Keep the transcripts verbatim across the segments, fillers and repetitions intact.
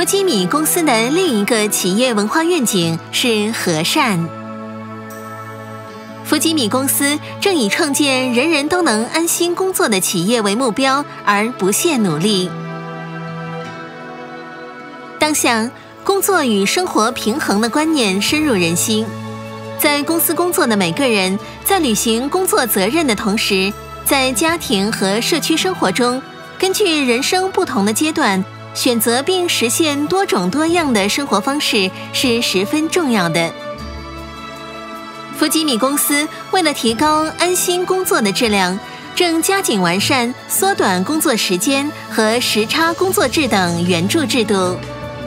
弗吉米公司的另一个企业文化愿景是和善。弗吉米公司正以创建人人都能安心工作的企业为目标，而不懈努力。当下，工作与生活平衡的观念深入人心。在公司工作的每个人，在履行工作责任的同时，在家庭和社区生活中，根据人生不同的阶段，选择并实现多种多样的生活方式是十分重要的。弗吉米公司为了提高安心工作的质量，正加紧完善缩短工作时间和时差工作制等援助制度。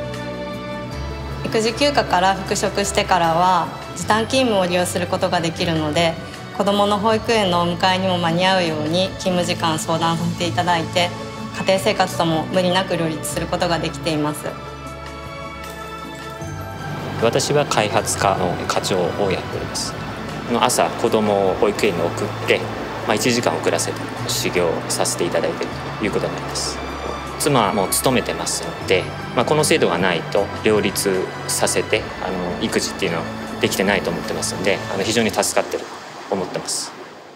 育児休暇から復職してからは時短勤務を利用することができるので、子どもの保育園のお迎えにも間に合うように勤務時間相談させていただいて、家庭生活とも無理なく両立することができています。 私は開発課の課長をやっております。朝子どもを保育園に送って、まあ、いちじかん遅らせて修行させていただいているということになります。妻はもう勤めてますので、まあ、この制度がないと両立させてあの育児っていうのはできてないと思ってますので、あの非常に助かってると思ってます。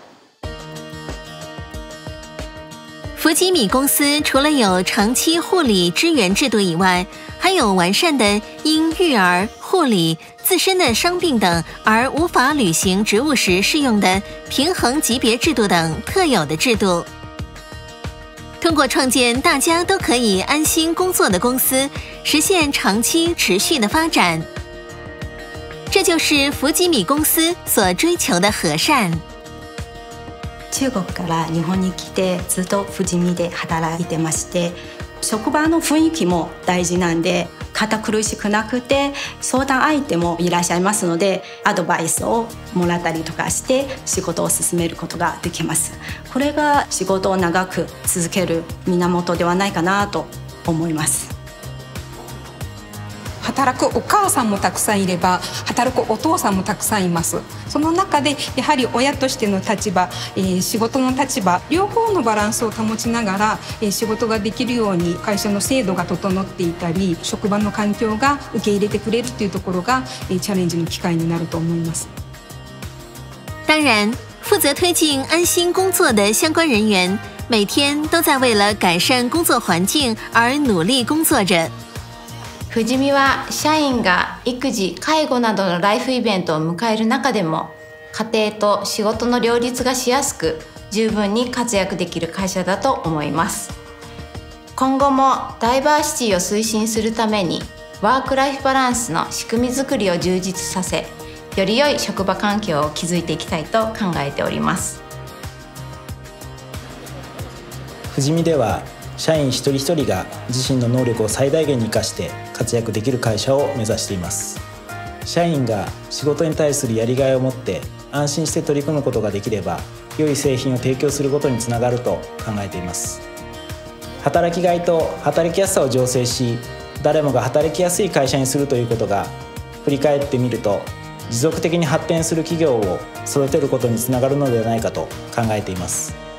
弗吉米公司除了有长期护理支援制度以外，还有完善的因育儿、护理、自身的伤病等而无法履行职务时适用的平衡级别制度等特有的制度。通过创建大家都可以安心工作的公司，实现长期持续的发展。这就是弗吉米公司所追求的和善。 中国から日本に来てずっと富士見で働いてまして、職場の雰囲気も大事なんで、堅苦しくなくて相談相手もいらっしゃいますので、アドバイスをもらったりとかして仕事を進めることができます。これが仕事を長く続ける源ではないかなと思います。 働くお母さんもたくさんいれば、働くお父さんもたくさんいます。その中でやはり親としての立場、えー、仕事の立場、両方のバランスを保ちながら、えー、仕事ができるように会社の制度が整っていたり、職場の環境が受け入れてくれるというところが、えー、チャレンジの機会になると思います。 当然，负责推进安心工作的相关人员，每天都在为了改善工作环境而努力工作着。 富士見は社員が育児・介護などのライフイベントを迎える中でも、家庭と仕事の両立がしやすく、十分に活躍できる会社だと思います。今後もダイバーシティを推進するために、ワークライフバランスの仕組みづくりを充実させ、より良い職場環境を築いていきたいと考えております。 富士見では社員一人一人が自身の能力を最大限に生かして活躍できる会社を目指しています。社員が仕事に対するやりがいを持って安心して取り組むことができれば、良い製品を提供することにつながると考えています。働きがいと働きやすさを醸成し、誰もが働きやすい会社にするということが、振り返ってみると持続的に発展する企業を育てることにつながるのではないかと考えています。